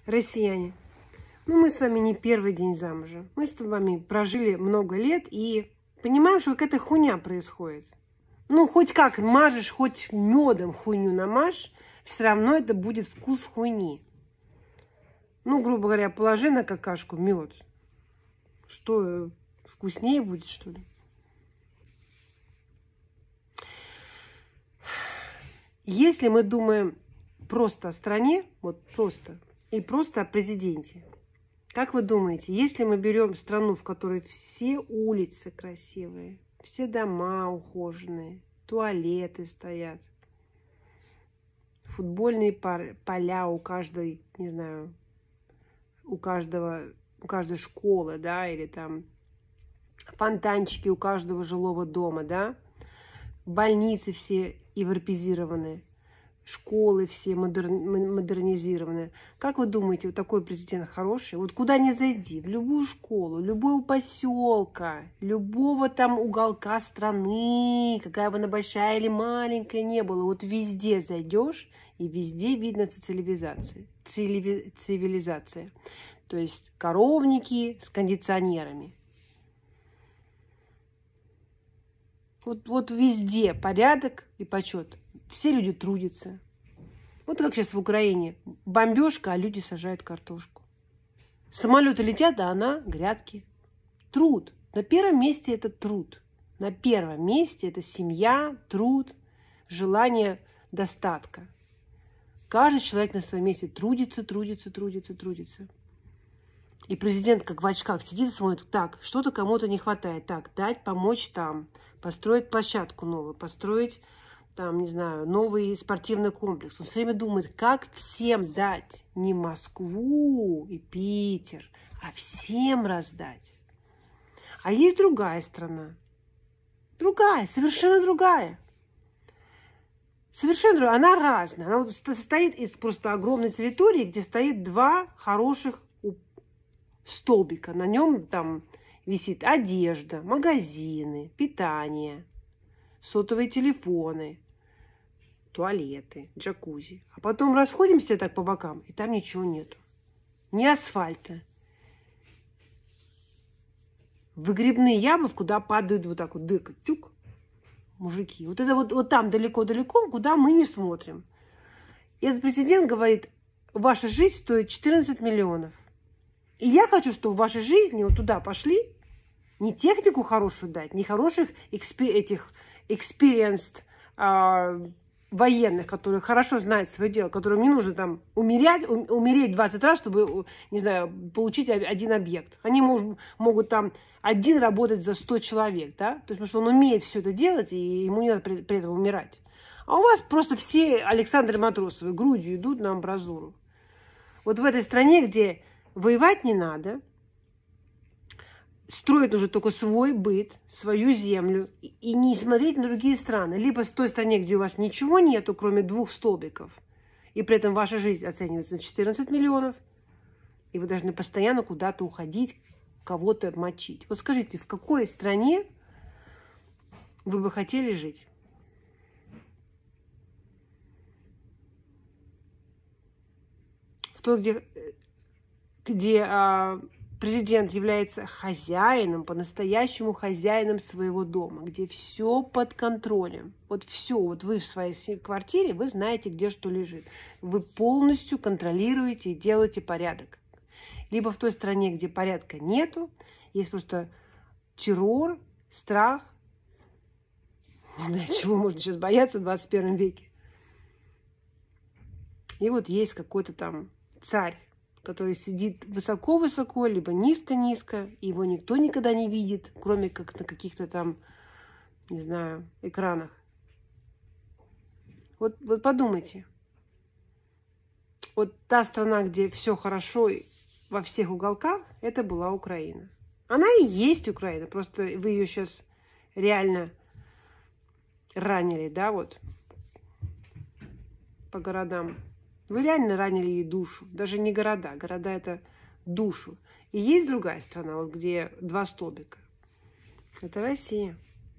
Россияне, ну мы с вами не первый день замужем. Мы с вами прожили много лет и понимаем, что какая-то хуйня происходит. Ну, хоть как мажешь, хоть медом хуйню намажь, все равно это будет вкус хуйни. Ну, грубо говоря, положи на какашку мед. Что, вкуснее будет, что ли? Если мы думаем просто о стране, вот просто, и просто о президенте, как вы думаете, если мы берем страну, в которой все улицы красивые, все дома ухоженные, туалеты стоят, футбольные поля у каждой, не знаю, у каждой школы, да, или там фонтанчики у каждого жилого дома, да, больницы все европеизированные, школы все модернизированные. Как вы думаете, вот такой президент хороший? Вот куда ни зайди, в любую школу, любого поселка, любого там уголка страны, какая бы она большая или маленькая не была, вот везде зайдешь, и везде видно цивилизация. То есть коровники с кондиционерами. Вот везде порядок и почет. Все люди трудятся. Вот как сейчас в Украине. Бомбежка, а люди сажают картошку. Самолеты летят, а она грядки. Труд. На первом месте это труд. На первом месте это семья, труд, желание достатка. Каждый человек на своем месте трудится. И президент как в очках сидит и смотрит, так, что-то кому-то не хватает. Так, дать, помочь там, построить площадку новую, построить там, не знаю, новый спортивный комплекс. Он все время думает, как всем дать. Не Москву и Питер, а всем раздать. А есть другая страна. Другая, совершенно другая. Совершенно другая. Она разная. Она состоит из просто огромной территории, где стоит два хороших столбика. На нем там висит одежда, магазины, питание, сотовые телефоны, туалеты, джакузи. А потом расходимся так по бокам, и там ничего нету. Ни асфальта. Выгребные ямы, куда падают вот так вот дырка. Тюк. Мужики. Вот это вот там далеко-далеко, куда мы не смотрим. И этот президент говорит, ваша жизнь стоит 14 миллионов. И я хочу, чтобы в вашей жизни вот туда пошли, не технику хорошую дать, не хороших experienced военных, которые хорошо знают свое дело, которым не нужно там умереть 20 раз, чтобы, не знаю, получить один объект. Они могут там один работать за 100 человек, да? То есть, потому что он умеет все это делать, и ему не надо при этом умирать. А у вас просто все Александры Матросовы грудью идут на амбразуру. Вот в этой стране, где воевать не надо, строить нужно только свой быт, свою землю и не смотреть на другие страны. Либо в той стране, где у вас ничего нету, кроме двух столбиков, и при этом ваша жизнь оценивается на 14 миллионов, и вы должны постоянно куда-то уходить, кого-то мочить. Вот скажите, в какой стране вы бы хотели жить? В той, где президент является хозяином, по-настоящему хозяином своего дома, где все под контролем. Вот все, вот вы в своей квартире, вы знаете, где что лежит. Вы полностью контролируете и делаете порядок. Либо в той стране, где порядка нету, есть просто террор, страх. Не знаю, чего можно сейчас бояться в 21 веке. И вот есть какой-то там царь, который сидит высоко-высоко, либо низко-низко, и его никто никогда не видит, кроме как на каких-то там, не знаю, экранах. Вот подумайте. Вот та страна, где все хорошо во всех уголках, это была Украина. Она и есть Украина, просто вы ее сейчас реально ранили, да, вот, по городам. Вы реально ранили ей душу. Даже не города. Города – это душу. И есть другая страна, вот где два столбика. Это Россия.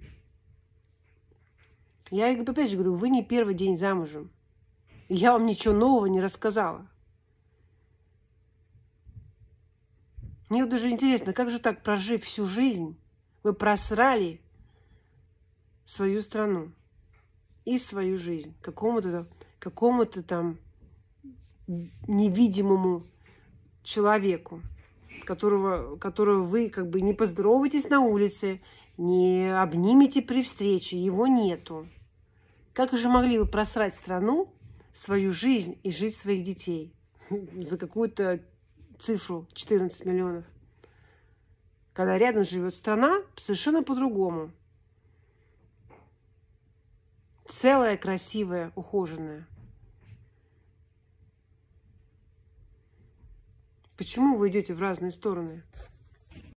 Я опять же говорю, вы не первый день замужем. Я вам ничего нового не рассказала. Мне вот даже интересно, как же так, прожив всю жизнь, вы просрали свою страну и свою жизнь какому-то там невидимому человеку, которого вы как бы не поздороваетесь на улице, не обнимете при встрече, его нету. Как же могли вы просрать страну, свою жизнь и жизнь своих детей за какую-то цифру 14 миллионов? Когда рядом живет страна совершенно по-другому. Целая, красивая, ухоженная. Почему вы идете в разные стороны?